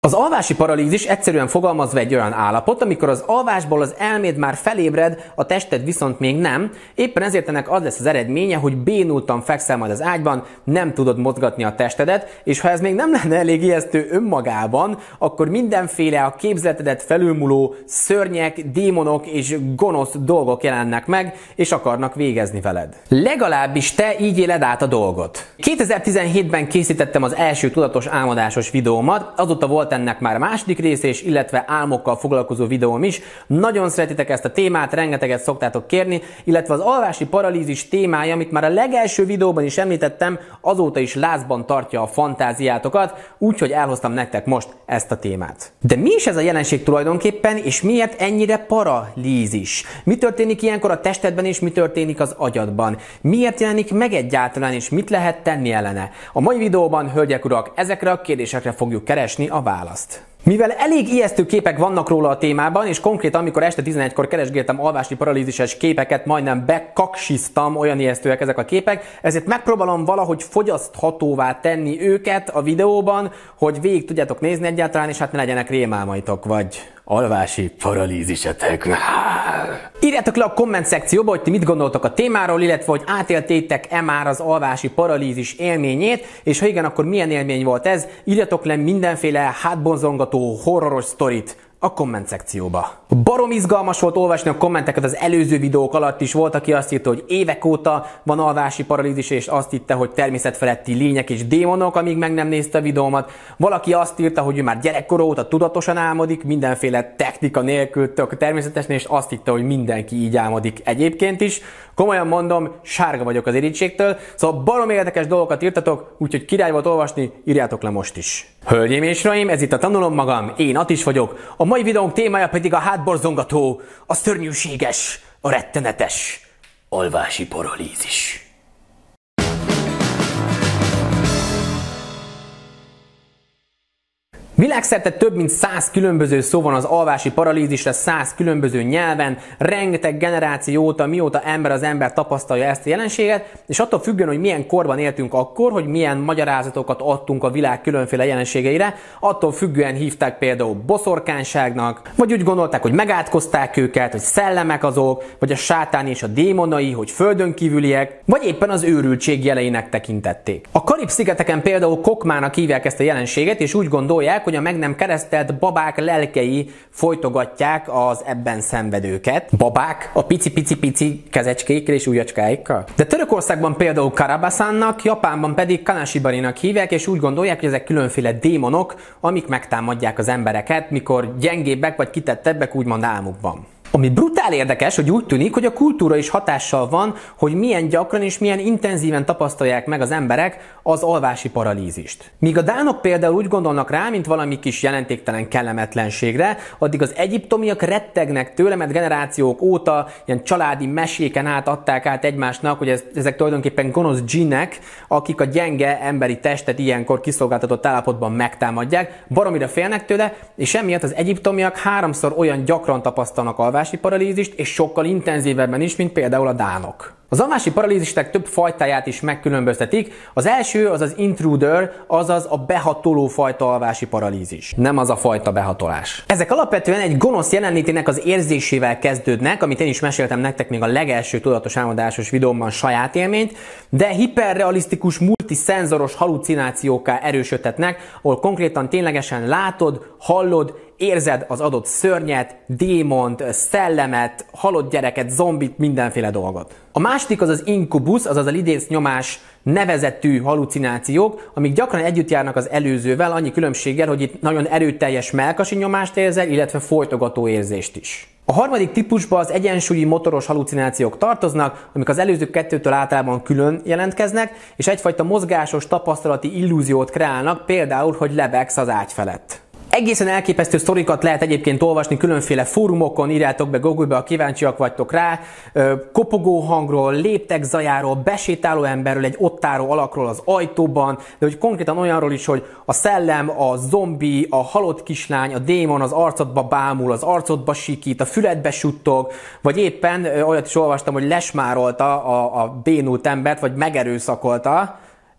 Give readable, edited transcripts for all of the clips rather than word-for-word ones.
Az alvási paralízis egyszerűen fogalmazva egy olyan állapot, amikor az alvásból az elméd már felébred, a tested viszont még nem. Éppen ezért ennek az lesz az eredménye, hogy bénultan fekszel majd az ágyban, nem tudod mozgatni a testedet, és ha ez még nem lenne elég ijesztő önmagában, akkor mindenféle a képzeletedet felülmúló szörnyek, démonok és gonosz dolgok jelennek meg, és akarnak végezni veled. Legalábbis te így éled át a dolgot. 2017-ben készítettem az első tudatos álmodásos videómat, azóta volt ennek már második része is, illetve álmokkal foglalkozó videóm is. Nagyon szeretitek ezt a témát, rengeteget szoktátok kérni, illetve az alvási paralízis témája, amit már a legelső videóban is említettem, azóta is lázban tartja a fantáziátokat, úgyhogy elhoztam nektek most ezt a témát. De mi is ez a jelenség tulajdonképpen, és miért ennyire paralízis? Mi történik ilyenkor a testedben, és mi történik az agyadban? Miért jelenik meg egyáltalán, és mit lehet tenni ellene? A mai videóban, hölgyek, urak, ezekre a kérdésekre fogjuk keresni a választ. Mivel elég ijesztő képek vannak róla a témában, és konkrétan amikor este 11-kor keresgéltem alvási paralízises képeket, majdnem bekaksiztam, olyan ijesztőek ezek a képek, ezért megpróbálom valahogy fogyaszthatóvá tenni őket a videóban, hogy végig tudjátok nézni egyáltalán, és hát ne legyenek rémálmaitok, vagy alvási paralízisetek. Írjátok le a komment szekcióba, hogy ti mit gondoltok a témáról, illetve hogy átéltétek-e már az alvási paralízis élményét, és ha igen, akkor milyen élmény volt ez? Írjatok le mindenféle hátbonzongató, horroros sztorit a komment szekcióba. Barom izgalmas volt olvasni a kommenteket az előző videók alatt is. Volt, aki azt írta, hogy évek óta van alvási paralízis, és azt hitte, hogy természetfeletti lények és démonok, amíg meg nem nézte a videómat. Valaki azt írta, hogy ő már gyerekkora óta tudatosan álmodik, mindenféle technika nélkül, tök természetesen, és azt hitte, hogy mindenki így álmodik egyébként is. Komolyan mondom, sárga vagyok az irítségtől, szóval barom érdekes dolgokat írtatok, úgyhogy király volt olvasni, írjátok le most is. Hölgyeim és uraim, ez itt a Tanulom Magam, én Atis vagyok, a mai videónk témája pedig a hátborzongató, a szörnyűséges, a rettenetes alvási paralízis. Világszerte több mint 100 különböző szó van az alvási paralízisre, 100 különböző nyelven, rengeteg generáció óta, mióta az ember tapasztalja ezt a jelenséget, és attól függően, hogy milyen korban éltünk akkor, hogy milyen magyarázatokat adtunk a világ különféle jelenségeire, attól függően hívták például boszorkányságnak, vagy úgy gondolták, hogy megátkozták őket, hogy szellemek azok, vagy a sátán és a démonai, hogy földön kívüliek, vagy éppen az őrültség jeleinek tekintették. A Karib-szigeteken például kokmának hívják ezt a jelenséget, és úgy gondolják, hogy a meg nem keresztelt babák lelkei folytogatják az ebben szenvedőket. Babák a pici kezecskékkel és ujjacskáikkal. De Törökországban például Karabasannak, Japánban pedig Kanashibarinak hívják, és úgy gondolják, hogy ezek különféle démonok, amik megtámadják az embereket, mikor gyengébbek vagy kitettebbek úgymond álmukban. Ami brutál érdekes, hogy úgy tűnik, hogy a kultúra is hatással van, hogy milyen gyakran és milyen intenzíven tapasztalják meg az emberek az alvási paralízist. Míg a dánok például úgy gondolnak rá, mint valami kis jelentéktelen kellemetlenségre, addig az egyiptomiak rettegnek tőle, mert generációk óta ilyen családi meséken át adták át egymásnak, hogy ezek tulajdonképpen gonosz dzsinnek, akik a gyenge emberi testet ilyenkor kiszolgáltatott állapotban megtámadják, baromira félnek tőle, és emiatt az egyiptomiak 3-szor olyan gyakran tapasztalnak alvási paralízist, és sokkal intenzívebben is, mint például a dánok. Az alvási paralízistek több fajtáját is megkülönböztetik. Az első az az intruder, azaz a behatoló fajta alvási paralízis. Nem az a fajta behatolás. Ezek alapvetően egy gonosz jelenlétének az érzésével kezdődnek, amit én is meséltem nektek még a legelső tudatos álmodásos videómban saját élményt, de hiperrealisztikus, multiszenzoros halucinációkká erősödhetnek, ahol konkrétan ténylegesen látod, hallod, érzed az adott szörnyet, démont, szellemet, halott gyereket, zombit, mindenféle dolgot. A második az az inkubus, azaz a lidécnyomás nevezetű halucinációk, amik gyakran együtt járnak az előzővel, annyi különbséggel, hogy itt nagyon erőteljes mellkasi nyomást érzel, illetve folytogató érzést is. A harmadik típusban az egyensúlyi motoros halucinációk tartoznak, amik az előző kettőtől általában külön jelentkeznek, és egyfajta mozgásos tapasztalati illúziót kreálnak, például, hogy lebegsz az ágy felett. Egészen elképesztő sztorikat lehet egyébként olvasni különféle fórumokon, írjátok be Google-be, ha kíváncsiak vagytok rá, kopogó hangról, léptek zajáról, besétáló emberről, egy ott álló alakról az ajtóban, de hogy konkrétan olyanról is, hogy a szellem, a zombi, a halott kislány, a démon az arcodba bámul, az arcodba sikít, a füledbe suttog, vagy éppen olyat is olvastam, hogy lesmárolta a bénult embert, vagy megerőszakolta.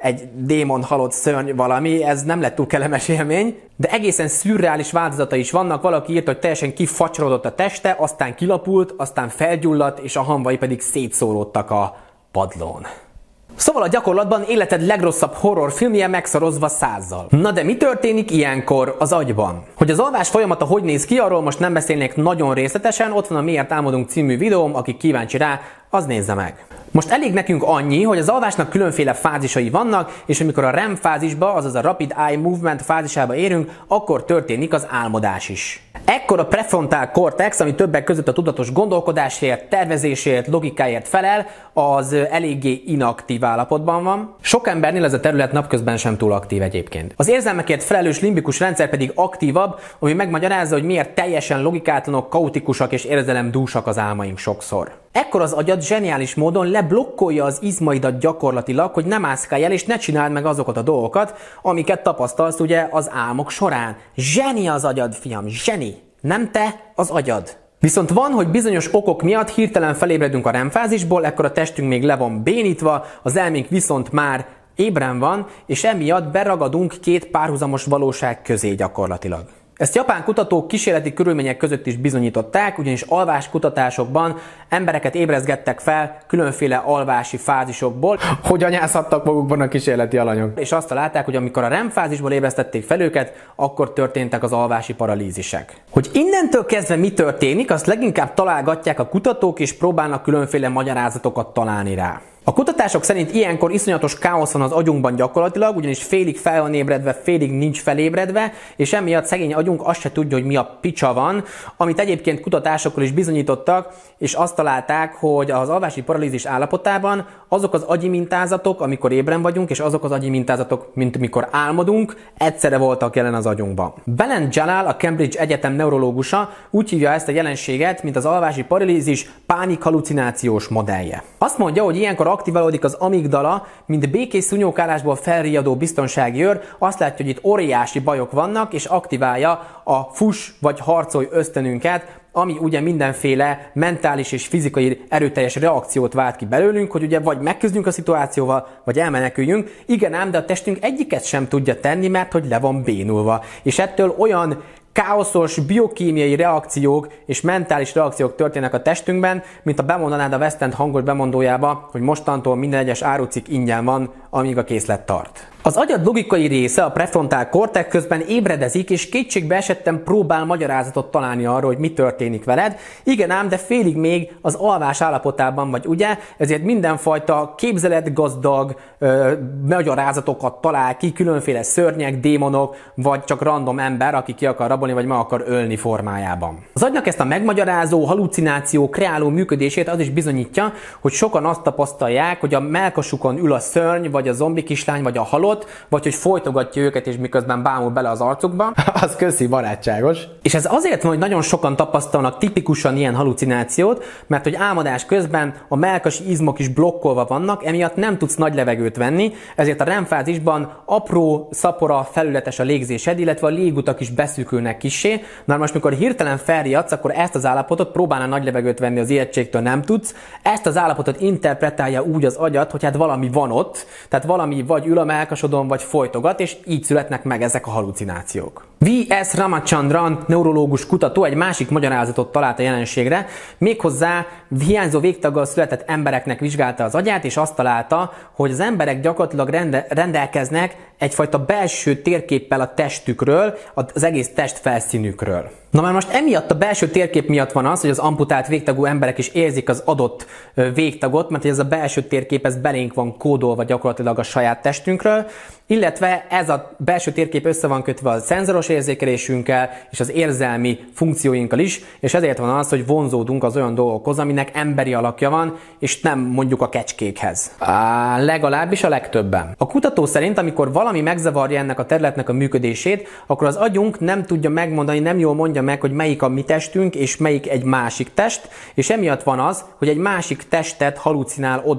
egy démon, halott szörny valami, ez nem lett túl kellemes élmény, de egészen szürreális változata is vannak. Valaki írta, hogy teljesen kifacsarodott a teste, aztán kilapult, aztán felgyulladt, és a hamvai pedig szétszóródtak a padlón. Szóval a gyakorlatban életed legrosszabb horrorfilmje megszorozva 100-zal. Na de mi történik ilyenkor az agyban? Hogy az alvás folyamata hogy néz ki, arról most nem beszélnék nagyon részletesen, ott van a Miért álmodunk című videóm, aki kíváncsi rá, az nézze meg. Most elég nekünk annyi, hogy az alvásnak különféle fázisai vannak, és amikor a REM fázisba, azaz a Rapid Eye Movement fázisába érünk, akkor történik az álmodás is. Ekkor a prefrontal cortex, ami többek között a tudatos gondolkodásért, tervezésért, logikáért felel, az eléggé inaktív állapotban van. Sok embernél ez a terület napközben sem túl aktív egyébként. Az érzelmekért felelős limbikus rendszer pedig aktívabb, ami megmagyarázza, hogy miért teljesen logikátlanok, kaotikusak és érzelemdúsak az álmaink sokszor. Ekkor az agyad zseniális módon leblokkolja az izmaidat gyakorlatilag, hogy ne mászkálj el és ne csináld meg azokat a dolgokat, amiket tapasztalsz ugye az álmok során. Zseni az agyad, fiam, zseni! Nem te, az agyad. Viszont van, hogy bizonyos okok miatt hirtelen felébredünk a REM fázisból, ekkor a testünk még le van bénítva, az elménk viszont már ébren van, és emiatt beragadunk két párhuzamos valóság közé gyakorlatilag. Ezt japán kutatók kísérleti körülmények között is bizonyították, ugyanis alváskutatásokban embereket ébrezgettek fel különféle alvási fázisokból, hogy anyázhattak magukban a kísérleti alanyok. És azt találták, hogy amikor a REM fázisból ébresztették fel őket, akkor történtek az alvási paralízisek. Hogy innentől kezdve mi történik, azt leginkább találgatják a kutatók, és próbálnak különféle magyarázatokat találni rá. A kutatások szerint ilyenkor iszonyatos káosz van az agyunkban gyakorlatilag, ugyanis félig fel van ébredve, félig nincs felébredve, és emiatt szegény agyunk azt se tudja, hogy mi a picsa van, amit egyébként kutatásokkal is bizonyítottak, és azt találták, hogy az alvási paralízis állapotában azok az agyi mintázatok, amikor ébren vagyunk, és azok az agyi mintázatok, mint amikor álmodunk, egyszerre voltak jelen az agyunkban. Belend Jalal, a Cambridge Egyetem neurológusa úgy hívja ezt a jelenséget, mint az alvási paralízis pánikhallucinációs modellje. Azt mondja, hogy ilyenkor aktiválódik az amigdala, mint békés szúnyókálásból felriadó biztonsági őr, azt látja, hogy itt óriási bajok vannak, és aktiválja a fuss vagy harcolj ösztönünket, ami ugye mindenféle mentális és fizikai erőteljes reakciót vált ki belőlünk, hogy ugye vagy megküzdjünk a szituációval, vagy elmeneküljünk. Igen ám, de a testünk egyiket sem tudja tenni, mert hogy le van bénulva. És ettől olyan káoszos biokémiai reakciók és mentális reakciók történnek a testünkben, mint a bemondanád a West End hangolt bemondójába, hogy mostantól minden egyes árucikk ingyen van, amíg a készlet tart. Az agyad logikai része, a prefrontal cortex közben ébredezik, és kétségbe esetten próbál magyarázatot találni arról, hogy mi történik veled. Igen ám, de félig még az alvás állapotában vagy, ugye? Ezért mindenfajta képzeletgazdag magyarázatokat talál ki, különféle szörnyek, démonok, vagy csak random ember, aki ki akar rabolni, vagy meg akar ölni formájában. Az agynak ezt a megmagyarázó, hallucináció, kreáló működését az is bizonyítja, hogy sokan azt tapasztalják, hogy a mellkasukon ül a szörny, vagy a zombi kislány, vagy a halott, vagy hogy folytogatja őket, és miközben bámul bele az arcukba. Az köszi, barátságos. És ez azért van, hogy nagyon sokan tapasztalnak tipikusan ilyen hallucinációt, mert hogy álmodás közben a mellkasi izmok is blokkolva vannak, emiatt nem tudsz nagy levegőt venni, ezért a REM fázisban apró, szapora, felületes a légzésed, illetve a légutak is beszűkülnek kissé. Na most, mikor hirtelen felriadsz, akkor ezt az állapotot próbálna nagy levegőt venni, az ijegységtől nem tudsz. Ezt az állapotot interpretálja úgy az agyad, hogy hát valami van ott, tehát valami vagy ül a mellkasodon, vagy folytogat, és így születnek meg ezek a hallucinációk. V.S. Ramachandran, neurológus kutató egy másik magyarázatot talált a jelenségre, méghozzá hiányzó végtaggal született embereknek vizsgálta az agyát, és azt találta, hogy az emberek gyakorlatilag rendelkeznek egyfajta belső térképpel a testükről, az egész test felszínükről. Na már most emiatt a belső térkép miatt van az, hogy az amputált végtagú emberek is érzik az adott végtagot, mert ez a belső térkép ez belénk van kódolva gyakorlatilag a saját testünkről, illetve ez a belső térkép össze van kötve a szenzoros érzékelésünkkel és az érzelmi funkcióinkkal is, és ezért van az, hogy vonzódunk az olyan dolgokhoz, aminek emberi alakja van, és nem mondjuk a kecskékhez. Legalábbis a legtöbben. A kutató szerint, amikor valami megzavarja ennek a területnek a működését, akkor az agyunk nem tudja megmondani, nem jól mondja meg, hogy melyik a mi testünk, és melyik egy másik test, és emiatt van az, hogy egy másik testet halucinál oda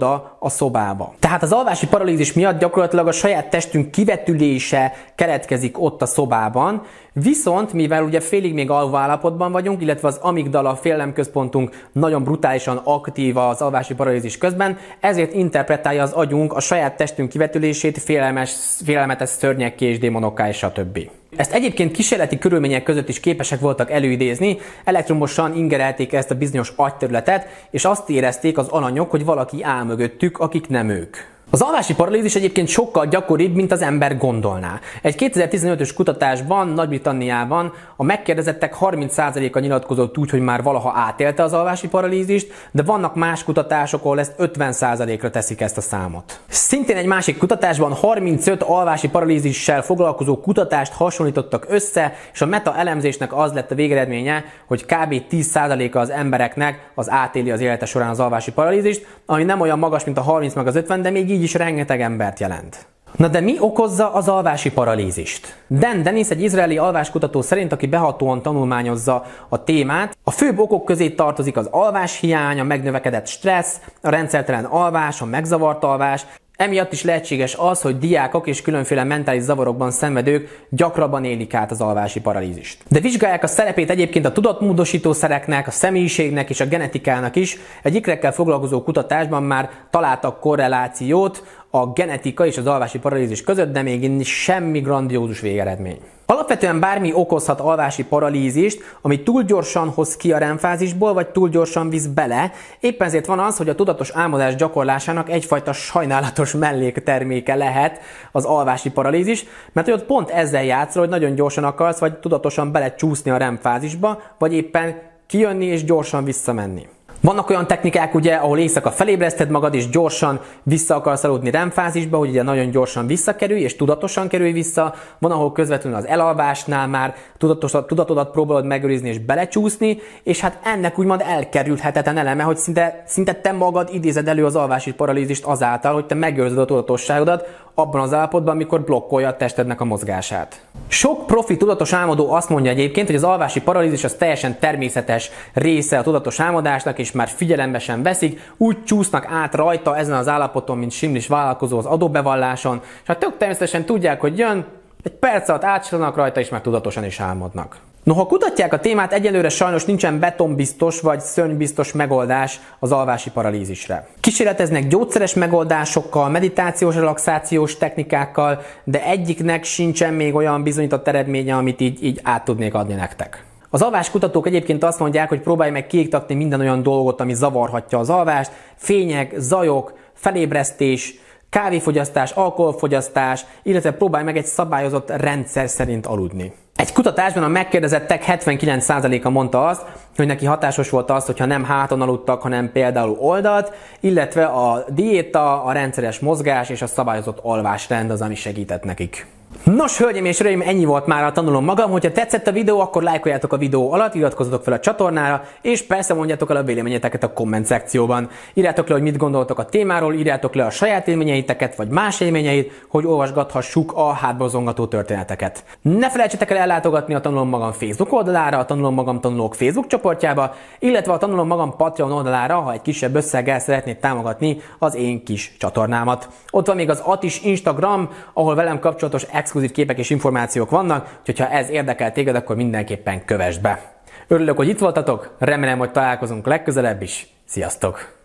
a szobába. Tehát az alvási paralízis miatt gyakorlatilag a saját testünk kivetülése keletkezik ott a szobában, viszont mivel ugye félig még alvó állapotban vagyunk, illetve az amigdala félelemközpontunk nagyon brutálisan aktív az alvási paralízis közben, ezért interpretálja az agyunk a saját testünk kivetülését félelmetes szörnyekké és démonokká és stb. Ezt egyébként kísérleti körülmények között is képesek voltak előidézni, elektromosan ingerelték ezt a bizonyos agyterületet, és azt érezték az alanyok, hogy valaki áll mögöttük, akik nem ők. Az alvási paralízis egyébként sokkal gyakoribb, mint az ember gondolná. Egy 2015-ös kutatásban, Nagy-Britanniában a megkérdezettek 30%-a nyilatkozott úgy, hogy már valaha átélte az alvási paralízist, de vannak más kutatások, ahol ezt 50%-ra teszik ezt a számot. Szintén egy másik kutatásban 35 alvási paralízissel foglalkozó kutatást hasonlítottak össze, és a meta-elemzésnek az lett a végeredménye, hogy kb. 10%-a az embereknek az átéli az élete során az alvási paralízist, ami nem olyan magas, mint a 30 meg az 50, de még így is rengeteg embert jelent. Na de mi okozza az alvási paralízist? Dan Dennis, egy izraeli alváskutató szerint, aki behatóan tanulmányozza a témát, a főbb okok közé tartozik az alváshiány, a megnövekedett stressz, a rendszertelen alvás, a megzavart alvás. Emiatt is lehetséges az, hogy diákok és különféle mentális zavarokban szenvedők gyakrabban élik át az alvási paralízist. De vizsgálják a szerepét egyébként a tudatmódosítószereknek, a személyiségnek és a genetikának is. Egy ikrekkel foglalkozó kutatásban már találtak korrelációt a genetika és az alvási paralízis között, de még semmi grandiózus végeredmény. Alapvetően bármi okozhat alvási paralízist, ami túl gyorsan hoz ki a REM-fázisból, vagy túl gyorsan visz bele. Éppen ezért van az, hogy a tudatos álmodás gyakorlásának egyfajta sajnálatos mellékterméke lehet az alvási paralízis, mert hogy ott pont ezzel játszol, hogy nagyon gyorsan akarsz, vagy tudatosan belecsúszni a REM-fázisba, vagy éppen kijönni és gyorsan visszamenni. Vannak olyan technikák, ugye, ahol éjszaka felébreszted magad, és gyorsan vissza akarsz aludni REM-fázisba, hogy ugye nagyon gyorsan visszakerülj, és tudatosan kerülj vissza. Van, ahol közvetlenül az elalvásnál már tudatodat próbálod megőrizni és belecsúszni, és hát ennek úgymond elkerülhetetlen eleme, hogy szinte te magad idézed elő az alvási paralízist azáltal, hogy te megőrzöd a tudatosságodat abban az állapotban, amikor blokkolja a testednek a mozgását. Sok profi tudatos álmodó azt mondja egyébként, hogy az alvási paralízis az teljesen természetes része a tudatos álmodásnak, és már figyelembe sem veszik, úgy csúsznak át rajta ezen az állapoton, mint simlis vállalkozó az adóbevalláson, és hát tök természetesen tudják, hogy jön, egy perc alatt átcsillanak rajta, és már tudatosan is álmodnak. Noha kutatják a témát, egyelőre sajnos nincsen betonbiztos vagy szörnybiztos megoldás az alvási paralízisre. Kísérleteznek gyógyszeres megoldásokkal, meditációs, relaxációs technikákkal, de egyiknek sincsen még olyan bizonyított eredménye, amit így át tudnék adni nektek. Az alváskutatók egyébként azt mondják, hogy próbálj meg kiiktatni minden olyan dolgot, ami zavarhatja az alvást, fények, zajok, felébresztés, kávéfogyasztás, alkoholfogyasztás, illetve próbálj meg egy szabályozott rendszer szerint aludni. Egy kutatásban a megkérdezettek 79%-a mondta azt, hogy neki hatásos volt az, hogyha nem háton aludtak, hanem például oldalt, illetve a diéta, a rendszeres mozgás és a szabályozott alvásrend az, ami segített nekik. Nos, hölgyeim és uraim, ennyi volt már a Tanulom Magam. Hogyha tetszett a videó, akkor lájkoljátok a videó alatt, iratkozzatok fel a csatornára, és persze mondjátok el a véleményeteket a komment szekcióban. Írjátok le, hogy mit gondoltok a témáról, írjátok le a saját élményeiteket, vagy más élményeit, hogy olvasgathassuk a hátborzongató történeteket. Ne felejtsetek el ellátogatni a Tanulom Magam Facebook oldalára, a Tanulom Magam tanulók Facebook csoportjába, illetve a Tanulom Magam Patreon oldalára, ha egy kisebb összeggel szeretnéd támogatni az én kis csatornámat. Ott van még az Atis Instagram, ahol velem kapcsolatos exkluzív képek és információk vannak, úgyhogy ha ez érdekel téged, akkor mindenképpen kövesd be. Örülök, hogy itt voltatok, remélem, hogy találkozunk legközelebb is. Sziasztok!